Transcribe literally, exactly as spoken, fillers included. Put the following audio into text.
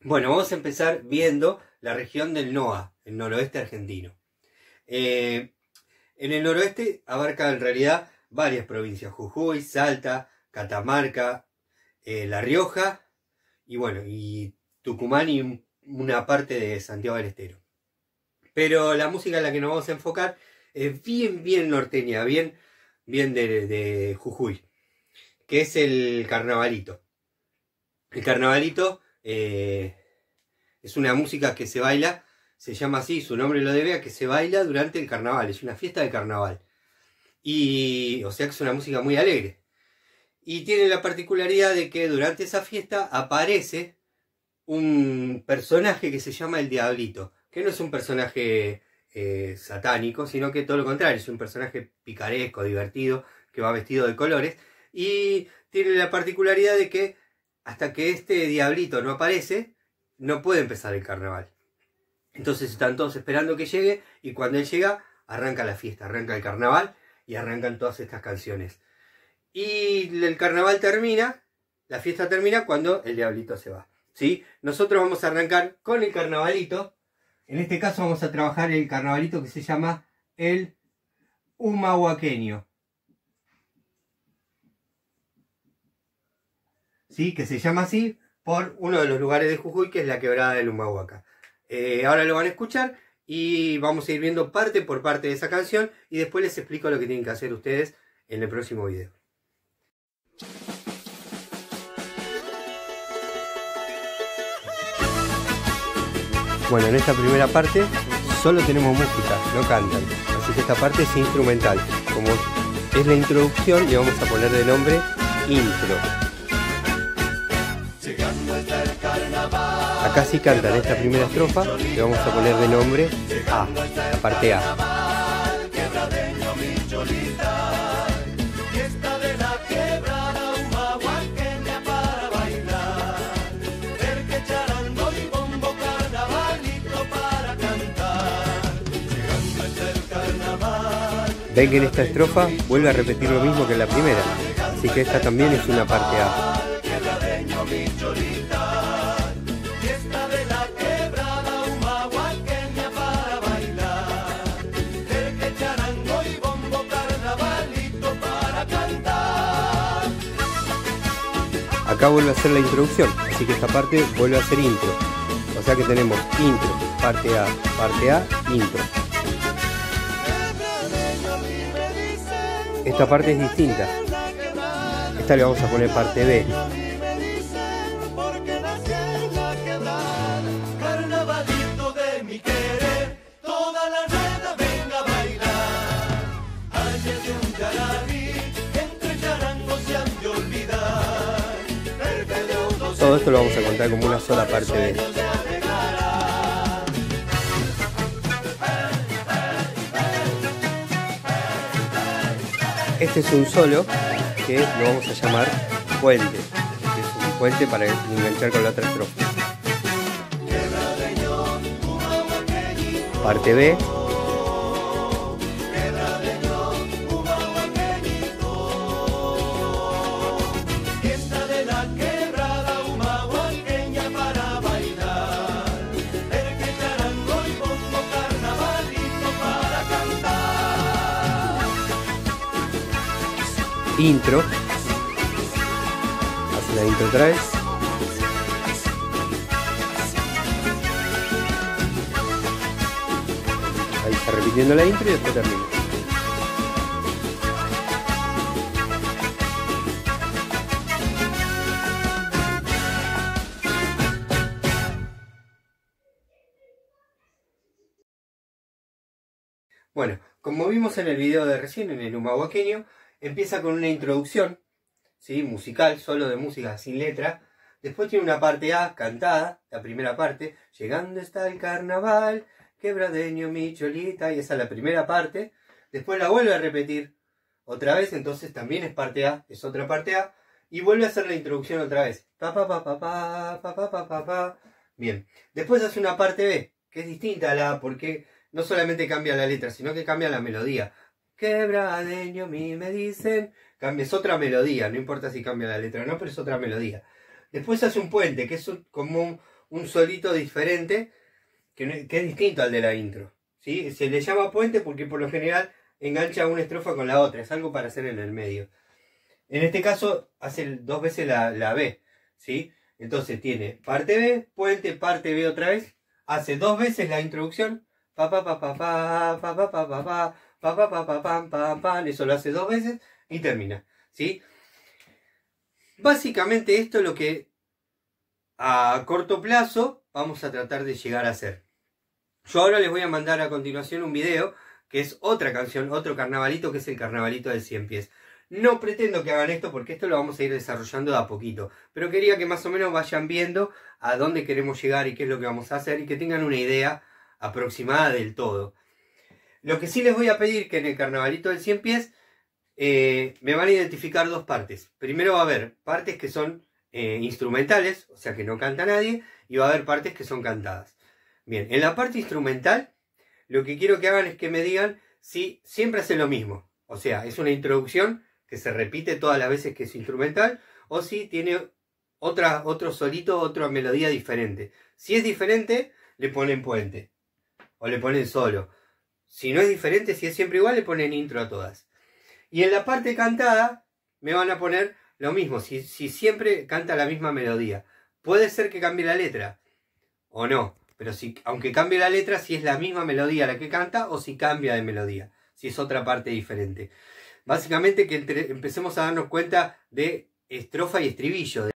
Bueno, vamos a empezar viendo la región del N O A, el noroeste argentino. Eh, en el noroeste abarca en realidad varias provincias: Jujuy, Salta, Catamarca, eh, La Rioja y bueno, y Tucumán y una parte de Santiago del Estero. Pero la música en la que nos vamos a enfocar es bien, bien norteña, bien, bien de, de Jujuy, que es el carnavalito. El carnavalito eh, es una música que se baila, se llama así, su nombre lo debe a que se baila durante el carnaval, es una fiesta de carnaval. Y, o sea que es una música muy alegre. Y tiene la particularidad de que durante esa fiesta aparece un personaje que se llama el Diablito, que no es un personaje eh, satánico, sino que todo lo contrario, es un personaje picaresco, divertido, que va vestido de colores, y tiene la particularidad de que hasta que este Diablito no aparece, no puede empezar el carnaval. Entonces están todos esperando que llegue, y cuando él llega, arranca la fiesta, arranca el carnaval, y arrancan todas estas canciones. Y el carnaval termina, la fiesta termina cuando el Diablito se va, ¿sí? Nosotros vamos a arrancar con el carnavalito. En este caso vamos a trabajar el carnavalito que se llama el humahuaqueño, ¿sí? Que se llama así por uno de los lugares de Jujuy, que es la quebrada del Humahuaca. Eh, ahora lo van a escuchar y vamos a ir viendo parte por parte de esa canción, y después les explico lo que tienen que hacer ustedes en el próximo video. Bueno, en esta primera parte solo tenemos música, no cantan, así que esta parte es instrumental. Como es la introducción, le vamos a poner de nombre intro. Acá sí cantan esta primera estrofa, le vamos a poner de nombre A, la parte A. Ven que en esta estrofa vuelve a repetir lo mismo que en la primera, así que esta también es una parte A. Acá vuelve a hacer la introducción, así que esta parte vuelve a ser intro. O sea que tenemos intro, parte A, parte A, intro. Esta parte es distinta. Esta le vamos a poner parte B. Todo esto lo vamos a contar como una sola parte B. Este es un solo que lo vamos a llamar puente, que es un puente para enganchar con la otra estrofa. Parte B. Intro. Hace la intro otra vez. Ahí está repitiendo la intro y después termina. Bueno, como vimos en el video de recién, en el humahuaqueño, empieza con una introducción, ¿sí? Musical, solo de música sin letra. Después tiene una parte A cantada, la primera parte. Llegando está el carnaval, quebradeño mi cholita, y esa es la primera parte. Después la vuelve a repetir otra vez, entonces también es parte A, es otra parte A. Y vuelve a hacer la introducción otra vez. Pa, pa, pa, pa, pa, pa, pa, pa, pa, pa. Bien. Después hace una parte B, que es distinta a la A, porque no solamente cambia la letra, sino que cambia la melodía. Quebradeño mi me dicen, cambia, es otra melodía, no importa si cambia la letra o no, pero es otra melodía. Después hace un puente, que es un, como un, un solito diferente que, que es distinto al de la intro, ¿sí? Se le llama puente porque por lo general engancha una estrofa con la otra, es algo para hacer en el medio. En este caso hace dos veces la, la B, ¿sí? Entonces tiene parte B, puente, parte B otra vez, hace dos veces la introducción, pa pa pa pa pa pa pa pa pa pa pa pa pa pa pam pam pam, eso lo hace dos veces y termina, ¿sí? Básicamente esto es lo que a corto plazo vamos a tratar de llegar a hacer. Yo ahora les voy a mandar a continuación un video que es otra canción, otro carnavalito, que es el carnavalito del cien pies. No pretendo que hagan esto porque esto lo vamos a ir desarrollando de a poquito, pero quería que más o menos vayan viendo a dónde queremos llegar y qué es lo que vamos a hacer y que tengan una idea aproximada del todo. Lo que sí les voy a pedir que en el carnavalito del cien pies eh, me van a identificar dos partes. Primero va a haber partes que son eh, instrumentales, o sea que no canta nadie, y va a haber partes que son cantadas. Bien, en la parte instrumental lo que quiero que hagan es que me digan si siempre hace lo mismo, o sea, es una introducción que se repite todas las veces que es instrumental, o si tiene otra, otro solito, otra melodía diferente. Si es diferente, le ponen puente, o le ponen solo. Si no es diferente, si es siempre igual, le ponen intro a todas. Y en la parte cantada, me van a poner lo mismo, si, si siempre canta la misma melodía. Puede ser que cambie la letra, o no, pero si, aunque cambie la letra, si es la misma melodía la que canta, o si cambia de melodía, si es otra parte diferente. Básicamente que entre, empecemos a darnos cuenta de estrofa y estribillo.